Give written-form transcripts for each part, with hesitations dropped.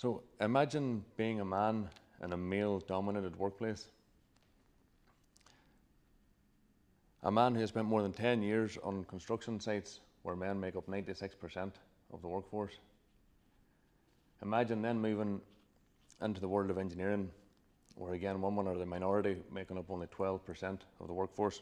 So imagine being a man in a male-dominated workplace. A man who has spent more than 10 years on construction sites where men make up 96% of the workforce. Imagine then moving into the world of engineering, where again women are the minority, making up only 12% of the workforce.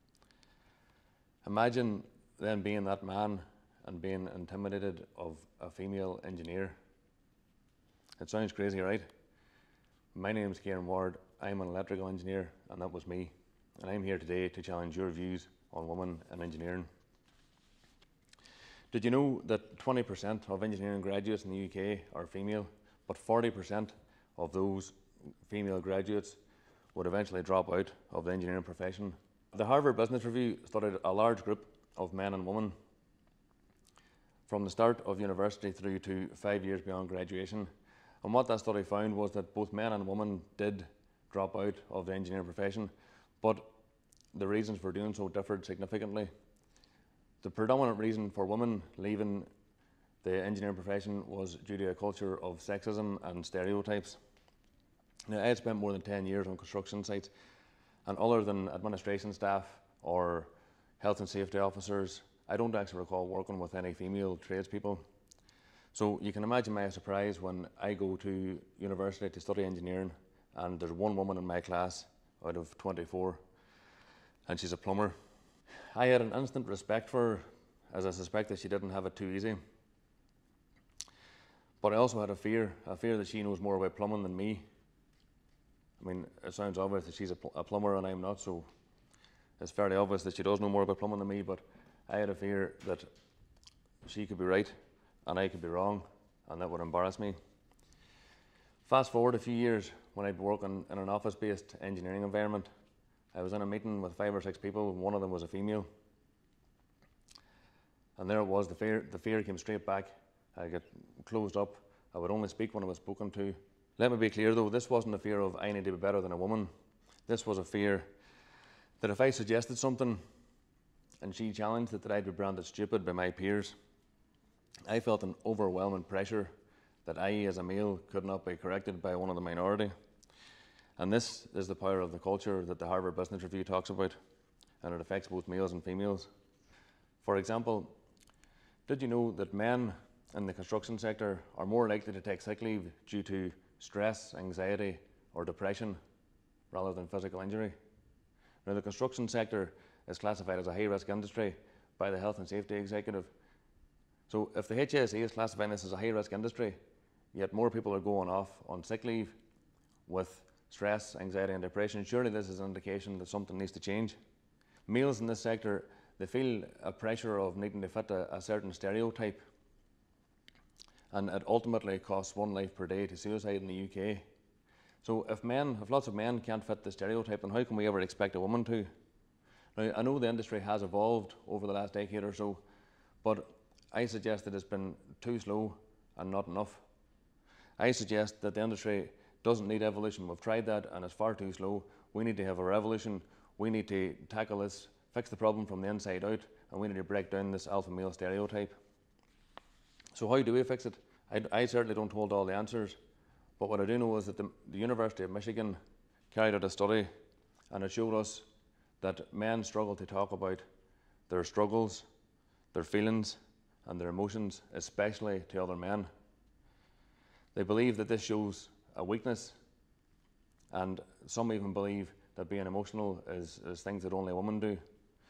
Imagine then being that man and being intimidated of a female engineer. It sounds crazy, right? My name is Ciaran Ward, I'm an electrical engineer, and that was me. And I'm here today to challenge your views on women in engineering. Did you know that 20% of engineering graduates in the UK are female, but 40% of those female graduates would eventually drop out of the engineering profession? The Harvard Business Review studied a large group of men and women from the start of university through to 5 years beyond graduation. And what that study found was that both men and women did drop out of the engineering profession, but the reasons for doing so differed significantly. The predominant reason for women leaving the engineering profession was due to a culture of sexism and stereotypes. Now, I had spent more than 10 years on construction sites, and other than administration staff or health and safety officers, I don't actually recall working with any female tradespeople. So you can imagine my surprise when I go to university to study engineering and there's one woman in my class out of 24 and she's a plumber. I had an instant respect for her, as I suspected she didn't have it too easy. But I also had a fear that she knows more about plumbing than me. I mean, it sounds obvious that she's a plumber and I'm not, so it's fairly obvious that she does know more about plumbing than me, but I had a fear that she could be right and I could be wrong, and that would embarrass me. Fast forward a few years, when I'd be working in an office-based engineering environment, I was in a meeting with 5 or 6 people, and one of them was a female. And there it was, the fear came straight back. I get closed up. I would only speak when I was spoken to. Let me be clear though, this wasn't a fear of I need to be better than a woman. This was a fear that if I suggested something and she challenged it, that I'd be branded stupid by my peers. I felt an overwhelming pressure that I, as a male, could not be corrected by one of the minority. And this is the power of the culture that the Harvard Business Review talks about, and it affects both males and females. For example, did you know that men in the construction sector are more likely to take sick leave due to stress, anxiety, or depression rather than physical injury? Now, the construction sector is classified as a high-risk industry by the Health and Safety Executive. So if the HSE is classifying this as a high-risk industry, yet more people are going off on sick leave with stress, anxiety and depression, surely this is an indication that something needs to change. Males in this sector, they feel a pressure of needing to fit a certain stereotype, and it ultimately costs 1 life per day to suicide in the UK. So if lots of men can't fit the stereotype, then how can we ever expect a woman to? Now, I know the industry has evolved over the last decade or so, but I suggest that it's been too slow and not enough. I suggest that the industry doesn't need evolution. We've tried that and it's far too slow. We need to have a revolution. We need to tackle this, fix the problem from the inside out, and we need to break down this alpha male stereotype. So how do we fix it? I certainly don't hold all the answers, but what I do know is that the University of Michigan carried out a study, and it showed us that men struggle to talk about their struggles, their feelings, and their emotions, especially to other men. They believe that this shows a weakness, and some even believe that being emotional is things that only women do.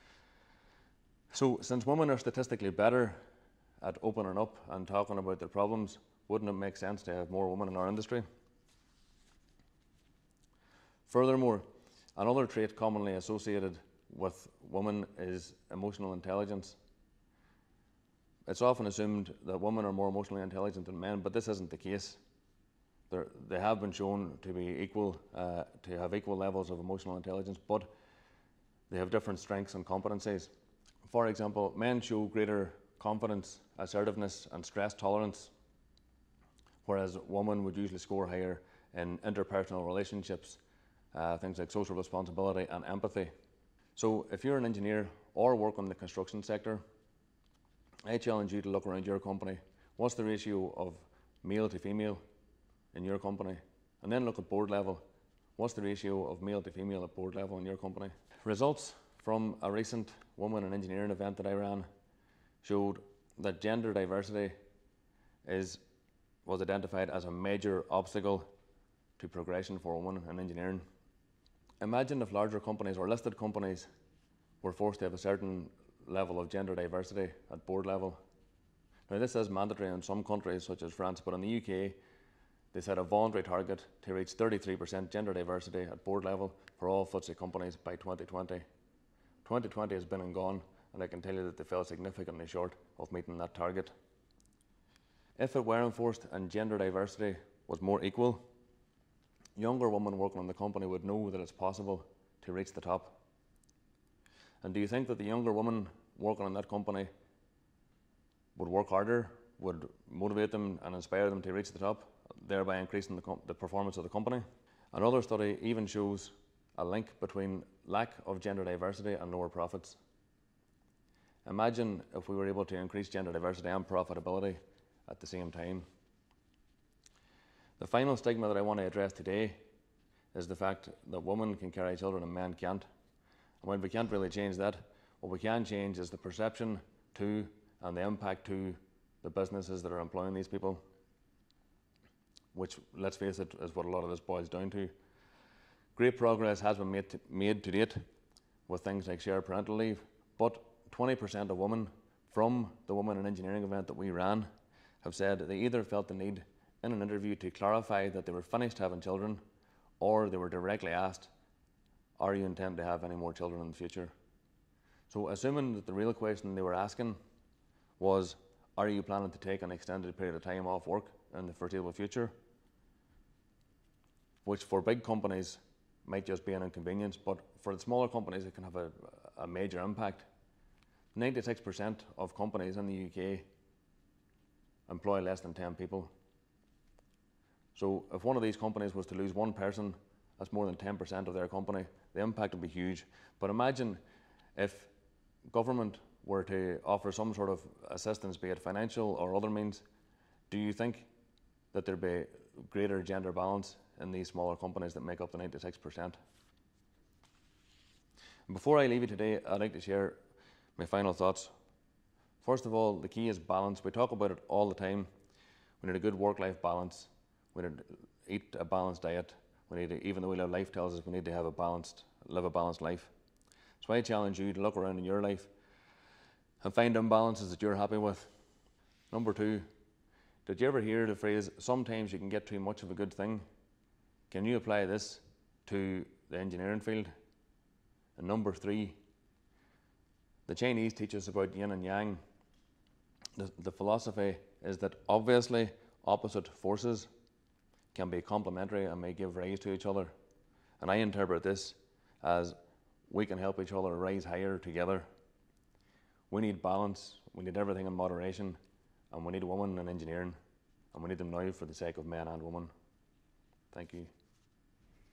So since women are statistically better at opening up and talking about their problems, wouldn't it make sense to have more women in our industry? Furthermore, another trait commonly associated with women is emotional intelligence. It's often assumed that women are more emotionally intelligent than men, but this isn't the case. They have been shown to be equal, to have equal levels of emotional intelligence, but they have different strengths and competencies. For example, men show greater confidence, assertiveness, and stress tolerance, whereas women would usually score higher in interpersonal relationships, things like social responsibility and empathy. So if you're an engineer or work in the construction sector, I challenge you to look around your company. What's the ratio of male to female? in your company? And then look at board level. What's the ratio of male to female at board level in your company? Results from a recent women in engineering event that I ran showed that gender diversity was identified as a major obstacle to progression for women in engineering. Imagine if larger companies or listed companies were forced to have a certain level of gender diversity at board level. Now, this is mandatory in some countries such as France, but in the UK they set a voluntary target to reach 33% gender diversity at board level for all FTSE companies by 2020. 2020 has been and gone, and I can tell you that they fell significantly short of meeting that target. If it were enforced and gender diversity was more equal, younger women working in the company would know that it's possible to reach the top. And do you think that the younger women working in that company would work harder, would motivate them and inspire them to reach the top, thereby increasing the performance of the company? Another study even shows a link between lack of gender diversity and lower profits. Imagine if we were able to increase gender diversity and profitability at the same time. The final stigma that I want to address today is the fact that women can carry children and men can't. And while we can't really change that, what we can change is the perception to and the impact to the businesses that are employing these people, which, let's face it, is what a lot of this boils down to. Great progress has been made to date with things like shared parental leave, but 20% of women from the Women in Engineering event that we ran have said they either felt the need in an interview to clarify that they were finished having children, or they were directly asked, are you intend to have any more children in the future? So assuming that the real question they were asking was, are you planning to take an extended period of time off work in the foreseeable future? Which for big companies might just be an inconvenience, but for the smaller companies it can have a major impact. 96% of companies in the UK employ less than 10 people. So if one of these companies was to lose one person, that's more than 10% of their company. The impact would be huge. But imagine if government were to offer some sort of assistance, be it financial or other means. Do you think that there'd be greater gender balance in these smaller companies that make up the 96%? And before I leave you today, I'd like to share my final thoughts. First of all, the key is balance. We talk about it all the time. We need a good work-life balance. We need to eat a balanced diet. We need to, even though life tells us we need to live a balanced life. So I challenge you to look around in your life and find imbalances that you're happy with. Number two, did you ever hear the phrase, sometimes you can get too much of a good thing? Can you apply this to the engineering field? And number three, the Chinese teach us about yin and yang. The philosophy is that obviously opposite forces can be complementary and may give rise to each other. And I interpret this as we can help each other rise higher together. We need balance, we need everything in moderation, and we need women in engineering, and we need them now for the sake of men and women. Thank you.